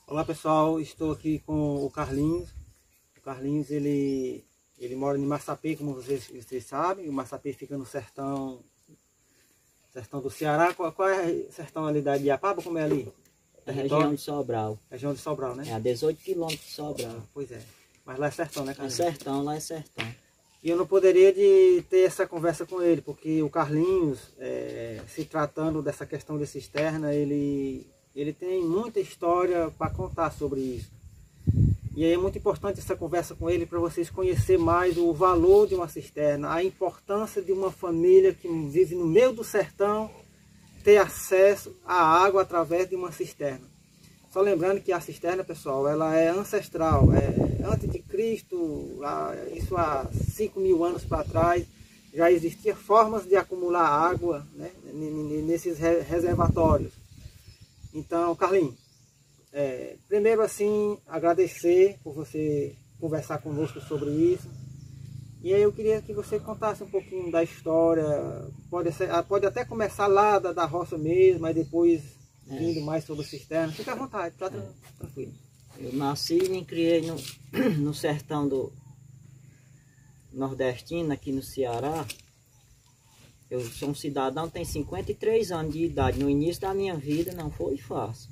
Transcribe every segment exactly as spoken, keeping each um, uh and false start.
Olá pessoal, estou aqui com o Carlinhos. O Carlinhos ele, ele mora em Massapê, como vocês, vocês sabem. O Massapê fica no sertão, sertão do Ceará. Qual, qual é o sertão ali da Ibiapaba? Como é ali? É a região de Sobral. Região de Sobral, né? É a dezoito quilômetros de Sobral. Ah, pois é. Mas lá é sertão, né, É Carlinhos? sertão, lá é sertão. E eu não poderia de ter essa conversa com ele, porque o Carlinhos, é, se tratando dessa questão de cisterna, ele, ele tem muita história para contar sobre isso. E aí é muito importante essa conversa com ele para vocês conhecerem mais o valor de uma cisterna, a importância de uma família que vive no meio do sertão ter acesso à água através de uma cisterna. Só lembrando que a cisterna, pessoal, ela é ancestral, é antes de Cristo, isso há cinco mil anos para trás, já existia formas de acumular água, né, nesses reservatórios. Então, Carlinhos, é, primeiro assim, agradecer por você conversar conosco sobre isso. E aí eu queria que você contasse um pouquinho da história, pode, ser, pode até começar lá da, da roça mesmo, mas depois vindo é. mais sobre a cisterna. Fica à vontade, tá é. tranquilo. Eu nasci e me criei no, no sertão do nordestino, aqui no Ceará. Eu sou um cidadão, tenho cinquenta e três anos de idade. No início da minha vida não foi fácil.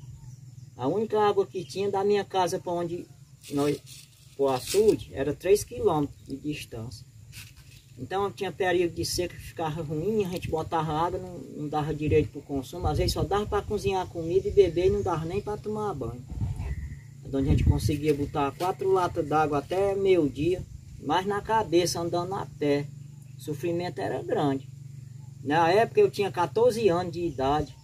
A única água que tinha da minha casa para onde nós, para o açude, era três quilômetros de distância. Então tinha período de seca que ficava ruim, a gente botava água, não, não dava direito para o consumo. Às vezes só dava para cozinhar comida e beber e não dava nem para tomar banho. Onde a gente conseguia botar quatro latas d'água até meio-dia, mas na cabeça, andando a pé. O sofrimento era grande. Na época eu tinha quatorze anos de idade.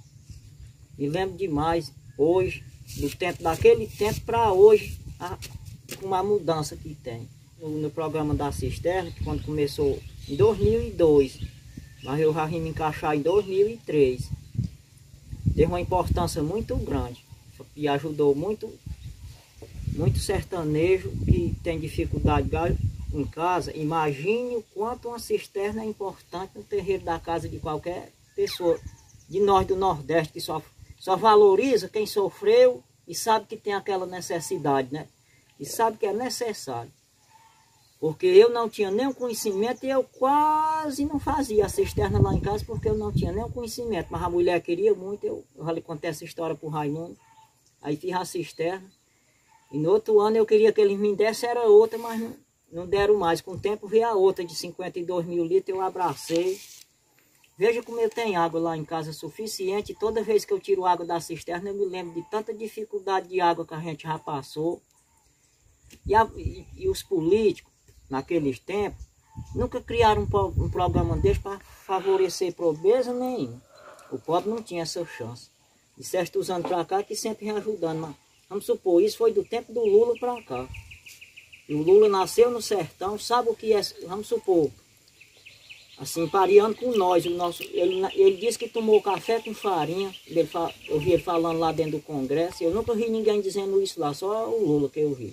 Me lembro demais, hoje, do tempo, daquele tempo para hoje, a, uma mudança que tem. No, no programa da cisterna, que quando começou em dois mil e dois, mas eu já vim me encaixar em dois mil e três. Teve uma importância muito grande e ajudou muito. Muito sertanejo que tem dificuldade em casa. Imagine o quanto uma cisterna é importante no terreiro da casa de qualquer pessoa de nós do Nordeste, que só, só valoriza quem sofreu e sabe que tem aquela necessidade, né? E sabe que é necessário. Porque eu não tinha nenhum conhecimento e eu quase não fazia a cisterna lá em casa porque eu não tinha nenhum conhecimento. Mas a mulher queria muito, eu, eu já lhe contei essa história para o Raimundo. Aí fiz a cisterna. E no outro ano eu queria que eles me dessem, era outra, mas não, não deram mais. Com o tempo veio a outra de cinquenta e dois mil litros, eu abracei. Veja como eu tenho água lá em casa suficiente. Toda vez que eu tiro água da cisterna, eu me lembro de tanta dificuldade de água que a gente já passou. E, a, e, e os políticos, naqueles tempos, nunca criaram um, um programa desse para favorecer pobreza nenhuma. O pobre não tinha essa chance. E certos anos para cá que sempre vem ajudando, mas vamos supor, isso foi do tempo do Lula para cá. E o Lula nasceu no sertão, sabe o que é, vamos supor, assim, pareando com nós. O nosso, ele, ele disse que tomou café com farinha, ele, eu vi ele falando lá dentro do Congresso, eu nunca vi ninguém dizendo isso lá, só o Lula que eu vi.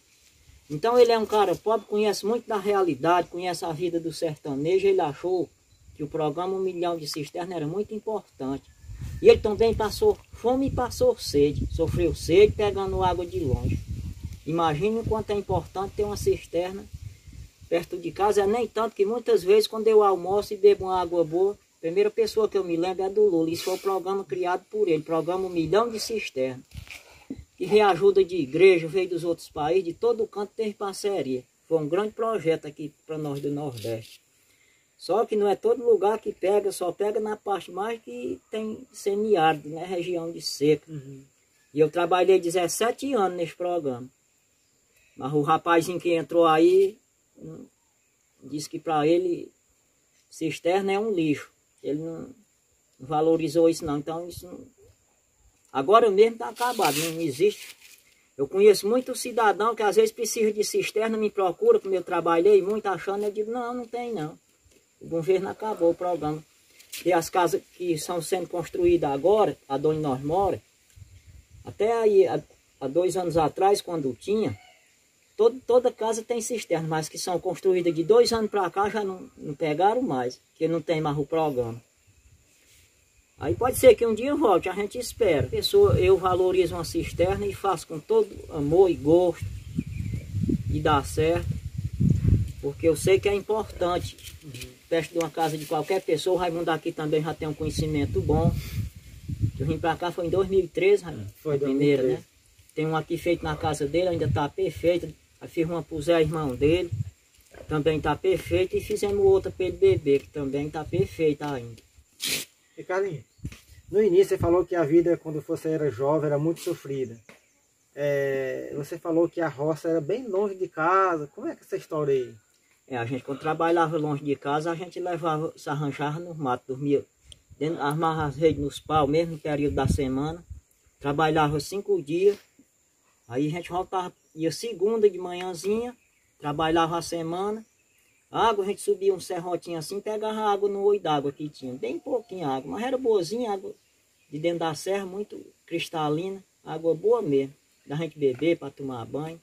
Então ele é um cara pobre, conhece muito da realidade, conhece a vida do sertanejo, ele achou que o programa Um Milhão de Cisterna era muito importante. E ele também passou fome e passou sede. Sofreu sede pegando água de longe. Imagine o quanto é importante ter uma cisterna perto de casa. É nem tanto que muitas vezes quando eu almoço e bebo uma água boa, a primeira pessoa que eu me lembro é do Lula. Isso foi o programa criado por ele. Programa Um Milhão de Cisterna. Que reajuda de igreja, veio dos outros países, de todo canto teve parceria. Foi um grande projeto aqui para nós do Nordeste. Só que não é todo lugar que pega, só pega na parte mais que tem semiárido, né? Região de seca. Uhum. E eu trabalhei dezessete anos nesse programa. Mas o rapazinho que entrou aí, hum, disse que para ele cisterna é um lixo. Ele não valorizou isso não. Então isso não... Agora mesmo está acabado, não existe. Eu conheço muito cidadão que às vezes precisa de cisterna, me procura, como eu trabalhei muito achando, eu digo, não, não tem não. O governo acabou o programa. E as casas que estão sendo construídas agora, a onde nós moramos, até aí, há, há dois anos atrás, quando tinha, todo, toda casa tem cisterna, mas que são construídas de dois anos para cá já não, não pegaram mais, porque não tem mais o programa. Aí pode ser que um dia volte, a gente espera. Pessoa, eu valorizo uma cisterna e faço com todo amor e gosto. E dá certo. Porque eu sei que é importante. Perto de uma casa de qualquer pessoa, o Raimundo aqui também já tem um conhecimento bom. Eu vim pra cá foi em dois mil e treze, Raimundo. Foi a primeira, dois mil e treze. né? Tem um aqui feito na casa dele, ainda tá perfeito. Aí fiz uma pro Zé, irmão dele. Também tá perfeito. E fizemos outra para ele beber, que também tá perfeita ainda. E Carlinhos, no início você falou que a vida quando você era jovem era muito sofrida. É, você falou que a roça era bem longe de casa. Como é que é essa história aí? É, a gente quando trabalhava longe de casa, a gente levava, se arranjava no mato, dormia, dentro, armava as redes nos pau, mesmo no período da semana. Trabalhava cinco dias, aí a gente voltava, ia segunda de manhãzinha, trabalhava a semana. A água, a gente subia um serrotinho assim, pegava água no olho d'água que tinha, bem pouquinho água, mas era boazinha, água de dentro da serra, muito cristalina, água boa mesmo, da gente beber para tomar banho.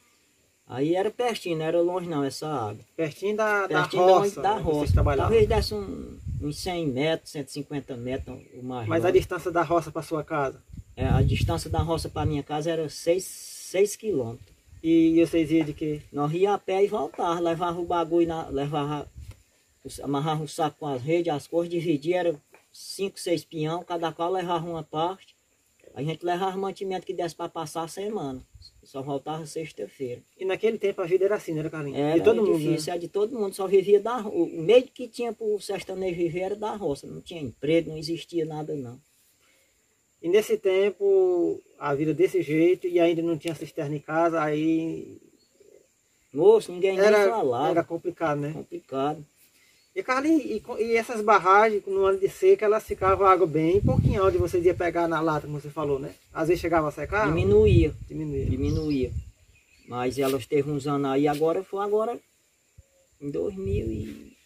Aí era pertinho, não era longe não essa água. Pertinho da, pertinho da roça, da né, roça. Talvez desse um, uns cem metros, cento e cinquenta metros, o mais. Mas longe. A distância da roça para sua casa? É, a distância da roça para minha casa era seis quilômetros. E vocês iam de quê? Nós ia a pé e voltava, levava o bagulho, na, levava, amarrava o saco com as redes, as cores, dividia, era cinco, seis pinhão, cada qual levava uma parte. A gente levava mantimento que desse para passar a semana, só voltava sexta-feira. E naquele tempo a vida era assim, não era, Carlinhos? Era, de todo era mundo, difícil, né? é de todo mundo, só vivia da roça. O meio que tinha para o sertanejo viver era da roça, não tinha emprego, não existia nada não. E nesse tempo, a vida desse jeito, e ainda não tinha cisterna em casa, aí... Moço, ninguém era, nem falava. Era complicado, né? Complicado. E, Carlinhos, e, e essas barragens, no ano de seca, elas ficavam água bem pouquinho, onde vocês iam pegar na lata, como você falou, né? Às vezes chegava a secar? Diminuía. Diminuía. Diminuía. Mas elas teve uns anos aí, agora foi agora, em dois mil e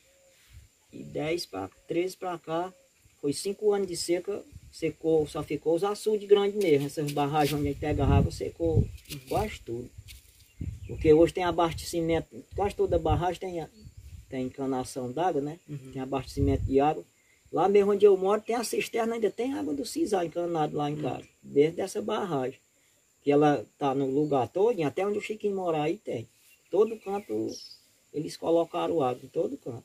dez para treze para cá, foi cinco anos de seca, secou, só ficou os açudes grandes mesmo. Essas barragens onde a gente pega água, secou uhum. quase tudo. Porque hoje tem abastecimento, quase toda barragem tem, tem encanação d'água, né? Uhum. Tem abastecimento de água. Lá mesmo onde eu moro tem a cisterna, ainda tem água do Cisal encanado lá em casa, uhum. desde essa barragem. Que ela tá no lugar todo, até onde o Chiquinho morar aí tem. Todo canto eles colocaram água, em todo canto.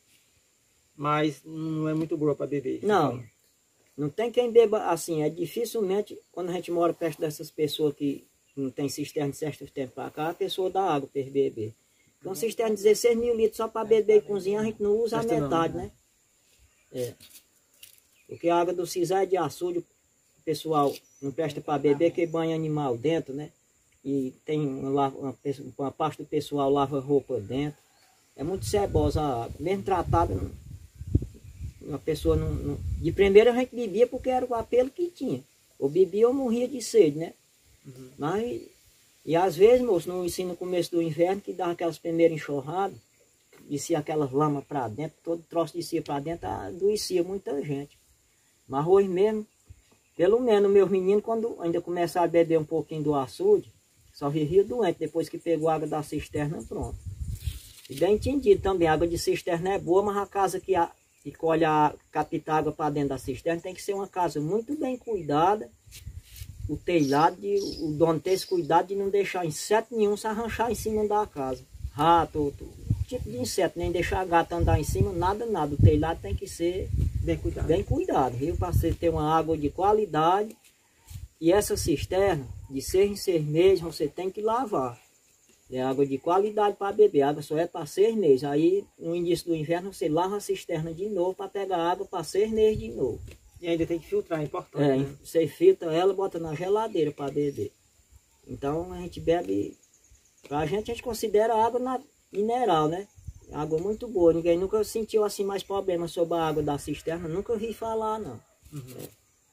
Mas não é muito boa para beber? Não, não tem quem beba assim, é dificilmente, quando a gente mora perto dessas pessoas que não tem cisterna de certo tempo para cá, a pessoa dá água para beber. Então cisterna de dezesseis mil litros só para beber e cozinhar, a gente não usa a metade, né? É. Porque a água do Cisal é de açude, o pessoal não presta para beber, que banha animal dentro, né? E tem uma, uma, uma parte do pessoal lava roupa dentro. É muito cebosa a água. Mesmo tratada, uma pessoa não, não... De primeira a gente bebia porque era o apelo que tinha. Ou bebia ou morria de sede, né? Uhum. Mas, e às vezes, moço, no ensino no começo do inverno, que dava aquelas primeiras enxurradas, descia aquelas lamas para dentro, todo troço descia para dentro, adoecia muita gente. Mas hoje mesmo, pelo menos meus meninos, quando ainda começaram a beber um pouquinho do açude, só vivia doente, depois que pegou a água da cisterna, pronto. E bem entendido também, a água de cisterna é boa, mas a casa que, a, que colhe a capta água para dentro da cisterna tem que ser uma casa muito bem cuidada. O telhado, de, o dono ter esse cuidado de não deixar inseto nenhum se arranchar em cima da casa. Rato, outro tipo de inseto, nem deixar gato andar em cima, nada, nada. O telhado tem que ser bem cuidado, bem cuidado, viu? Para você ter uma água de qualidade. E essa cisterna, de seis em seis meses, você tem que lavar. É água de qualidade para beber. A água só é para seis meses. Aí, no início do inverno, você lava a cisterna de novo para pegar água para seis meses de novo. E ainda tem que filtrar, é importante. É, né? Você filtra ela e bota na geladeira para beber. Então, a gente bebe... Pra gente, a gente considera a água na, mineral, né? Água muito boa. Ninguém nunca sentiu assim mais problema sobre a água da cisterna. Nunca ouvi falar, não. Uhum. É.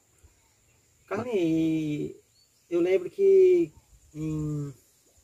Carlinhos, eu lembro que em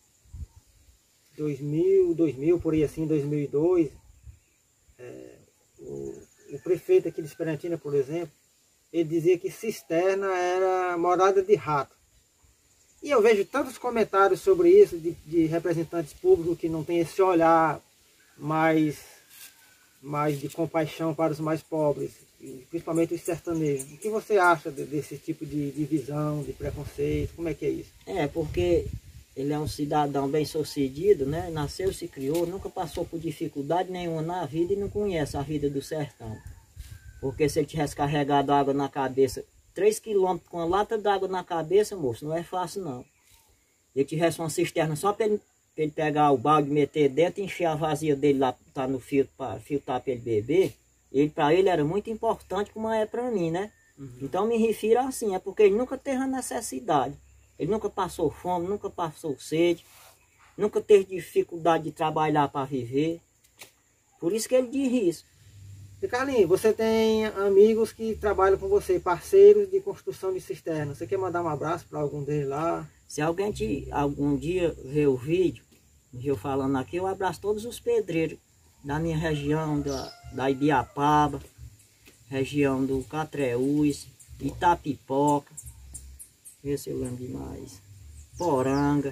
dois mil, dois mil, por aí assim, dois mil e dois, é, o, o prefeito aqui de Esperantina, por exemplo, ele dizia que cisterna era morada de rato. E eu vejo tantos comentários sobre isso, de, de representantes públicos que não têm esse olhar mais mais de compaixão para os mais pobres, principalmente os sertanejos. O que você acha de, desse tipo de, de visão, de preconceito? Como é que é isso? É, porque ele é um cidadão bem-sucedido, né? Nasceu, se criou, nunca passou por dificuldade nenhuma na vida e não conhece a vida do sertão. Porque se ele tivesse carregado água na cabeça, três quilômetros com a lata d'água na cabeça, moço, não é fácil não. Ele tivesse uma cisterna só para ele, ele pegar o balde, meter dentro e encher a vazia dele lá, tá no filtro, para filtrar para ele beber, ele, para ele era muito importante como é para mim, né? Uhum. Então me refiro assim, é porque ele nunca teve a necessidade. Ele nunca passou fome, nunca passou sede, nunca teve dificuldade de trabalhar para viver. Por isso que ele diz isso. E Carlinhos, você tem amigos que trabalham com você, parceiros de construção de cisterna. Você quer mandar um abraço para algum deles lá? Se alguém te, algum dia ver o vídeo, eu falando aqui, eu abraço todos os pedreiros da minha região, da, da Ibiapaba, região do Catreús, Itapipoca, ver se eu lembro de mais, Poranga,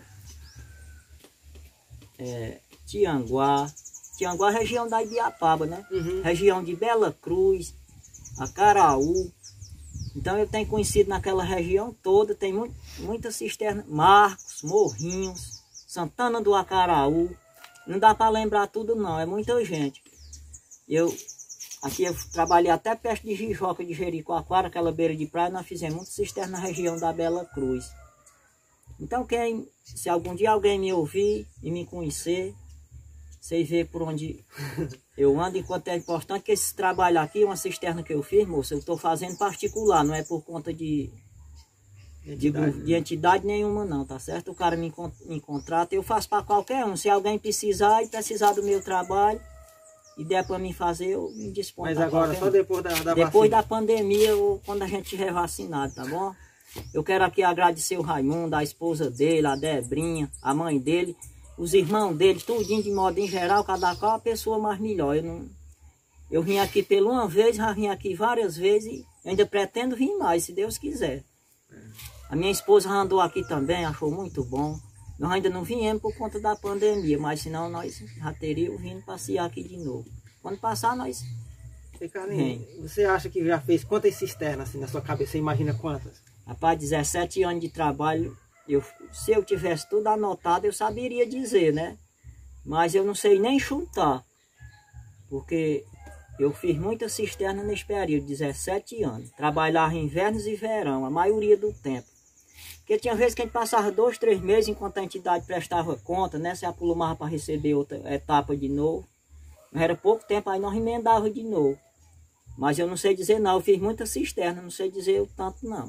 é, Tianguá. Tianguá é região da Ibiapaba, né? Uhum. Região de Bela Cruz, Acaraú. Então eu tenho conhecido naquela região toda, tem muito, muita cisterna, Marcos, Morrinhos, Santana do Acaraú. Não dá para lembrar tudo não, é muita gente. Eu, aqui eu trabalhei até perto de Jijoca de Jericoacoara, aquela beira de praia, nós fizemos muita cisterna na região da Bela Cruz. Então quem, se algum dia alguém me ouvir e me conhecer, vocês verem por onde eu ando, enquanto é importante que esse trabalho aqui, uma cisterna que eu fiz, moço, eu estou fazendo particular, não é por conta de, entidade, de, de entidade nenhuma não, tá certo? O cara me, me contrata, eu faço para qualquer um. Se alguém precisar e precisar do meu trabalho e der para mim fazer, eu me disponho. Mas agora só depois da, da Depois vacina. da pandemia, ou quando a gente estiver vacinado, tá bom? Eu quero aqui agradecer o Raimundo, a esposa dele, a Debrinha, a mãe dele, os irmãos deles, tudinho de modo em geral, cada qual a pessoa mais melhor. Eu, não, eu vim aqui pela uma vez, já vim aqui várias vezes e ainda pretendo vir mais, se Deus quiser. A minha esposa andou aqui também, achou muito bom. Nós ainda não viemos por conta da pandemia, mas senão nós já teríamos vindo passear aqui de novo. Quando passar, nós... E Carlinhos, você acha que já fez quantas cisternas assim na sua cabeça? Você imagina quantas? Rapaz, dezessete anos de trabalho... Eu, se eu tivesse tudo anotado, eu saberia dizer, né? Mas eu não sei nem chutar. Porque eu fiz muita cisterna nesse período, dezessete anos. Trabalhava em invernos e verão, a maioria do tempo. Porque tinha vezes que a gente passava dois, três meses enquanto a entidade prestava conta, né? Se apulumava para receber outra etapa de novo. Mas era pouco tempo, aí nós emendava de novo. Mas eu não sei dizer não, eu fiz muita cisterna, não sei dizer o tanto não.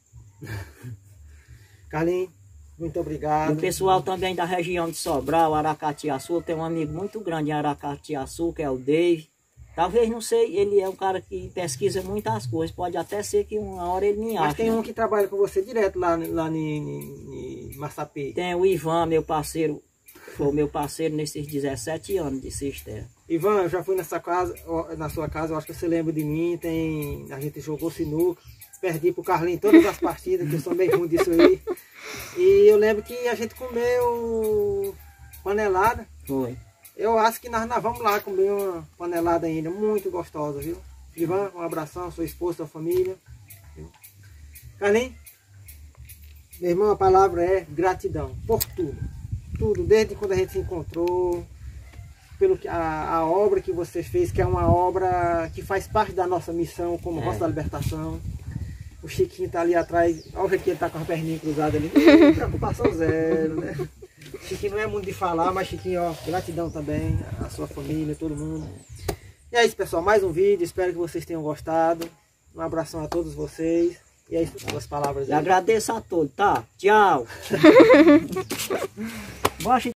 Carlinhos, muito obrigado. E o pessoal também da região de Sobral, Aracatiaçu, eu tenho um amigo muito grande em Aracatiaçu, que é o Dave. Talvez, não sei, ele é um cara que pesquisa muitas coisas, pode até ser que uma hora ele me ache. Mas tem né? um que trabalha com você direto lá, lá em Massapê. Tem o Ivan, meu parceiro, foi meu parceiro nesses dezessete anos de cisterna. Ivan, eu já fui nessa casa, na sua casa, eu acho que você lembra de mim, tem, a gente jogou sinuca. Perdi pro Carlinhos todas as partidas, que eu sou meio ruim disso aí. E eu lembro que a gente comeu panelada. Foi. Eu acho que nós, nós vamos lá comer uma panelada ainda, muito gostosa, viu? Ivan, um abração, sua esposa, sua família. Viu? Carlinhos, meu irmão, a palavra é gratidão por tudo. Tudo, desde quando a gente se encontrou, pelo que a, a obra que você fez, que é uma obra que faz parte da nossa missão como é. Roça da Libertação. O Chiquinho tá ali atrás, olha o jeito que ele tá com as perninhas cruzadas ali, preocupação zero, né? O Chiquinho não é muito de falar, mas Chiquinho, ó, gratidão também, a sua família, todo mundo. E é isso, pessoal, mais um vídeo, espero que vocês tenham gostado. Um abração a todos vocês. E é isso, as palavras aí. Eu agradeço a todos, tá? Tchau!